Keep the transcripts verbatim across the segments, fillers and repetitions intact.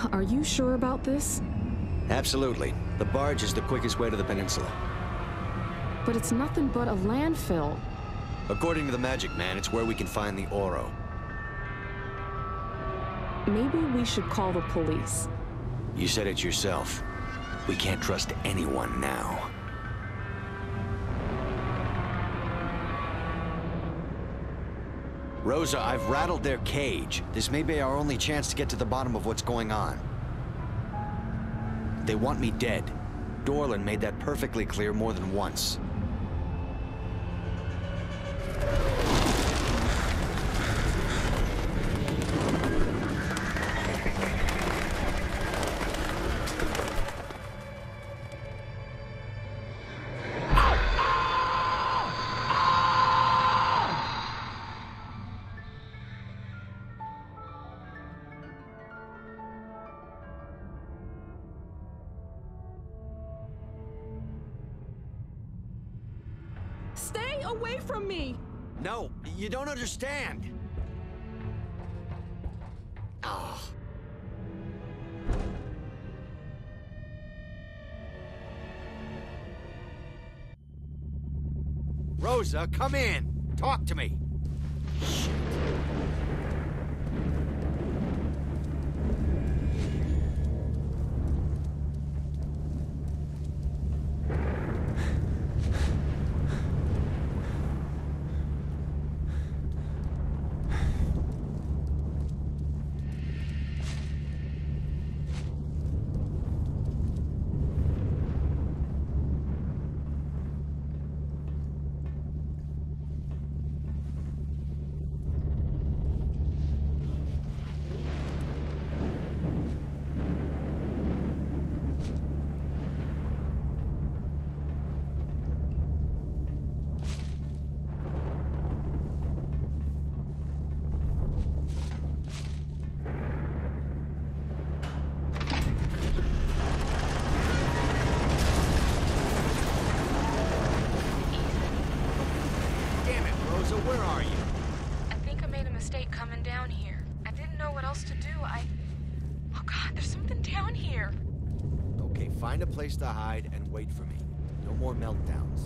Are you sure about this? Absolutely. The barge is the quickest way to the peninsula. But it's nothing but a landfill. According to the Magic Man, it's where we can find the Oro. Maybe we should call the police. You said it yourself. We can't trust anyone now. Rosa, I've rattled their cage. This may be our only chance to get to the bottom of what's going on. They want me dead. Dorlan made that perfectly clear more than once. Stay away from me! No, you don't understand. Ah. Rosa, come in. Talk to me. Shit. Where are you? I think I made a mistake coming down here. I didn't know what else to do. I... Oh God, there's something down here. Okay, find a place to hide and wait for me. No more meltdowns.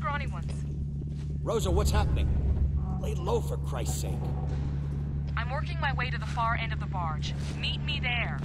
scrawny ones. Rosa, what's happening? Lay low for Christ's sake. I'm working my way to the far end of the barge. Meet me there.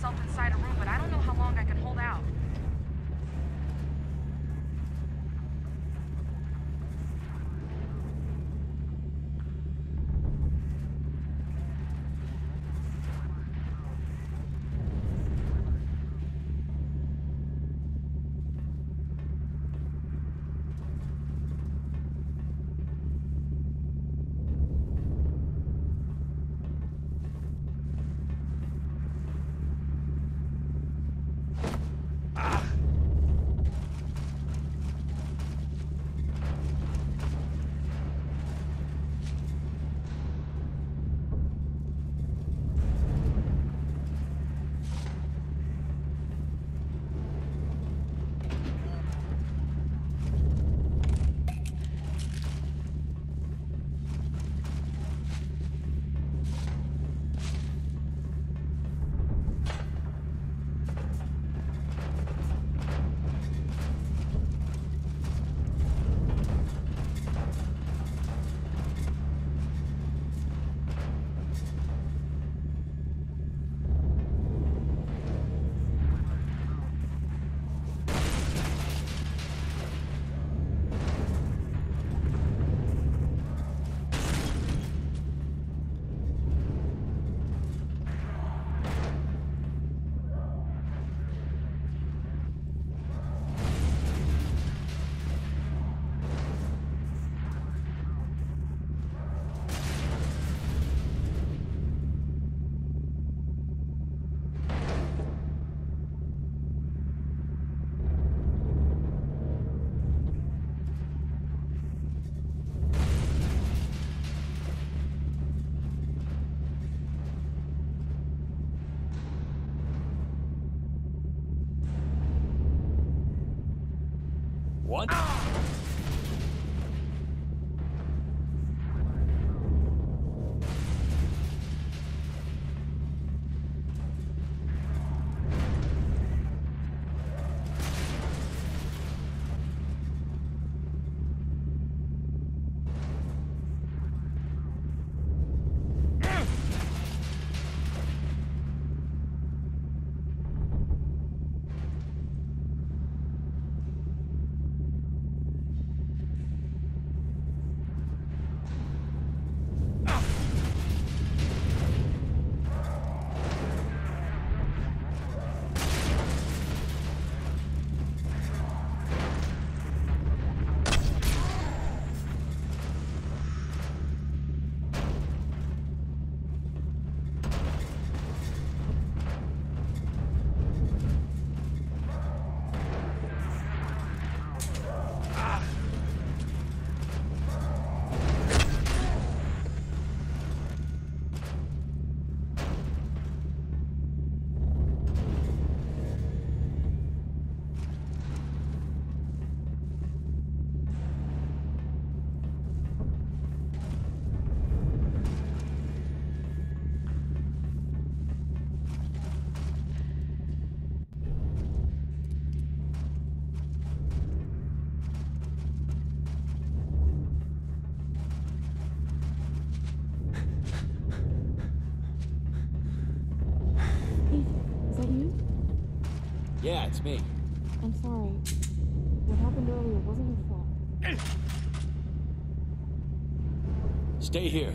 myself inside a room, but I don't know how long I can hold out. What? Yeah, it's me. I'm sorry. What happened earlier wasn't your fault. Stay here.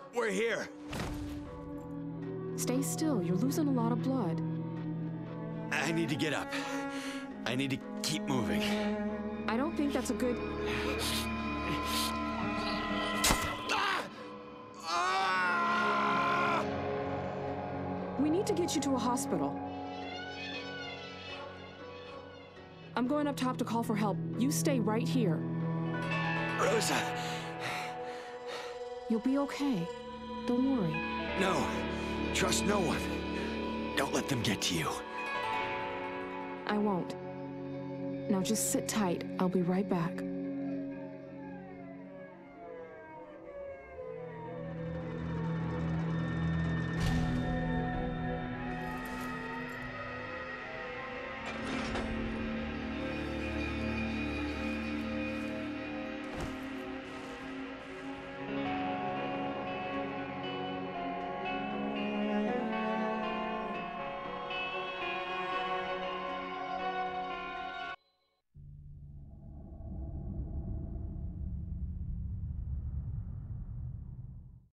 We're here. Stay still. You're losing a lot of blood. I need to get up. I need to keep moving. I don't think that's a good... Ah! Ah! We need to get you to a hospital. I'm going up top to call for help. You stay right here. Rosa. You'll be okay. Don't worry. No. Trust no one. Don't let them get to you. I won't. Now just sit tight. I'll be right back.